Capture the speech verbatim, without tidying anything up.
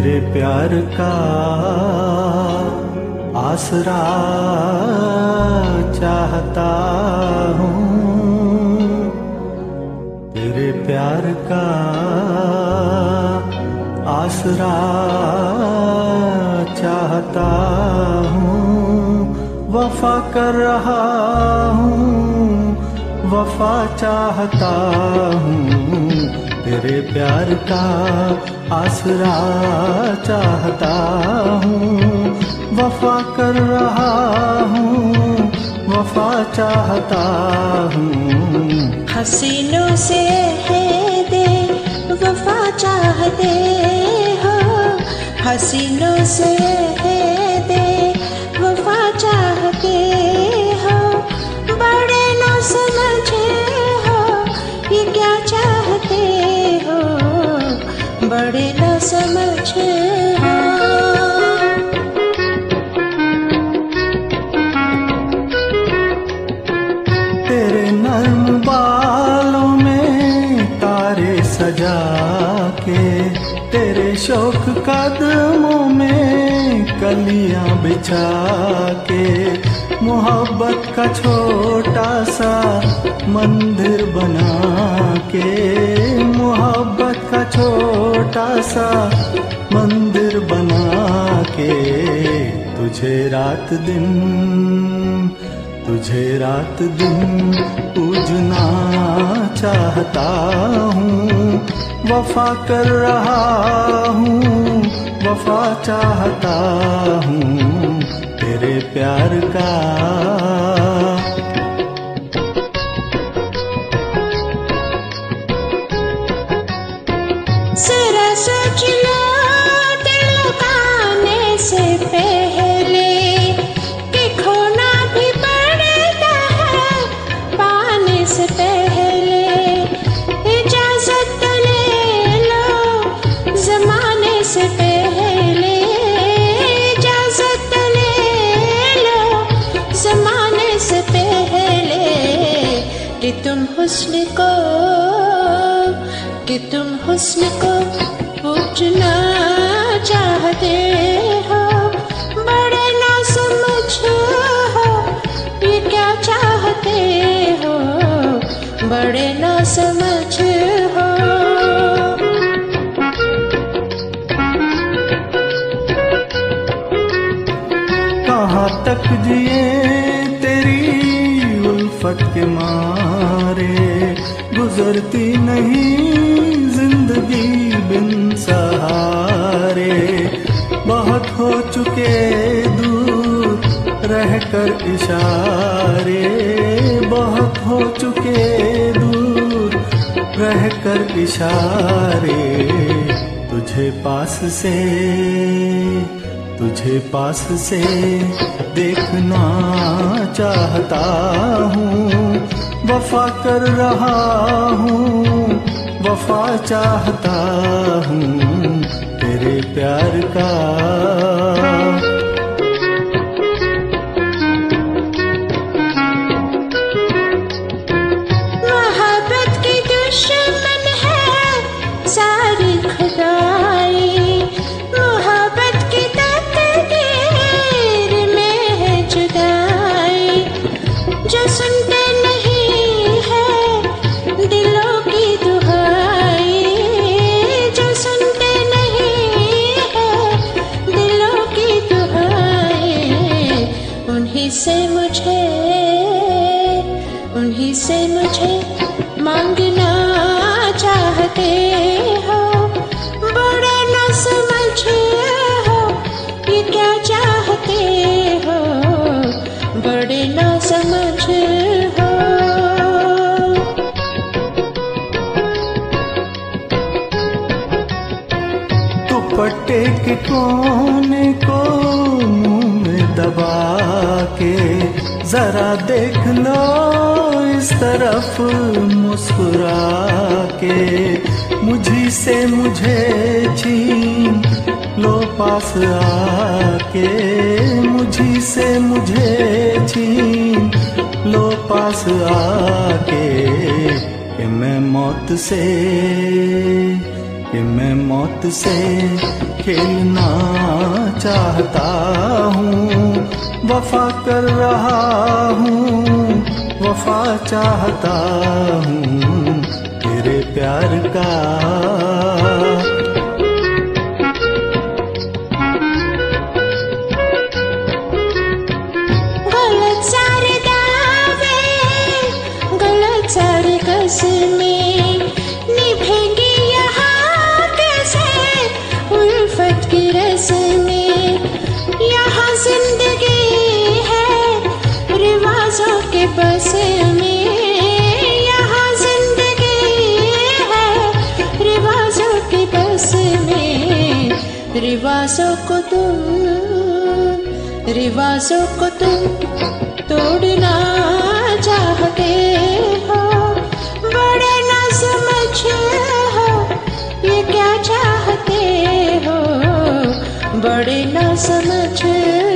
तेरे प्यार का आसरा चाहता हूँ, तेरे प्यार का आसरा चाहता हूँ। वफा कर रहा हूँ, वफा चाहता हूँ, तेरे प्यार का आसरा चाहता हूँ। वफा कर रहा हूँ, वफा चाहता हूँ। हसीनों से है दे वफा चाहते हो, हसीनों से है दे वफा चाहते हो। बड़े न समझे हो ये क्या चाहते हो, बड़े न समझे हो। तेरे नर्म बालों में तारे सजा के, तेरे शौक कदमों में कलियां बिछा के, मोहब्बत का छोटा सा मंदिर बना के, मोहब्बत का छोटा सा मंदिर बना के, तुझे रात दिन तुझे रात दिन पूजना चाहता हूँ। वफा कर रहा हूँ, वफा चाहता हूँ, तेरे प्यार का। जरा सोच लो दिल लगाने से पहले कि खोना भी पड़ता है पाने से पहले। इजाजत ले लो जमाने से पहले, इजाजत ले लो जमाने से पहले कि तुम हुस्न को कि तुम हुस्न को पूछना चाहते हो। बड़े ना समझ हो ये क्या चाहते हो, बड़े ना समझ हो। कहाँ तक जिए तेरी उल्फत के मारे, गुजरती नहीं जिंदगी बिन सहारे। बहुत हो चुके दूर रहकर इशारे, बहुत हो चुके दूर रहकर इशारे। तुझे पास से तुझे पास से देखना चाहता हूँ। वफा कर रहा हूँ, वफा चाहता हूँ, तेरे प्यार का। मोहब्बत की दुश्मन है सारी खुदाई, मोहब्बत की तकदीर में है जुदाई। जो सुनते नहीं है दिलों की दुहाई, जो सुनते नहीं है दिलों की दुहाई। उन्हीं से मुझे उन्हीं से मुझे मांगना चाहते हो। बड़े न समझे हो ये क्या चाहते हो, बड़े न समझ हो। दुपट्टे के कोने को मुंह में दबा के, जरा देख लो इस तरफ मुस्कुरा के। मुझी से मुझे छीन लो पास आके, मुझी से मुझे छीन लो पास आके। कि मैं मौत से कि मैं मौत से खेलना चाहता हूँ, वफा कर रहा हूँ, वफा चाहता हूँ तेरे प्यार का। गलत सारे दावे, गलत सारे कसमें निभेंगी यहाँ कैसे उल्फत की रस्में। यहाँ जिंदगी है रिवाजों के बस में, यहाँ जिंदगी है रिवाजों के बस में। रिवाजों को तुम रिवाजों को तुम तोड़ना चाहते हो, बड़े ना समझ हो ये क्या चाहते हो, बड़े ना समझ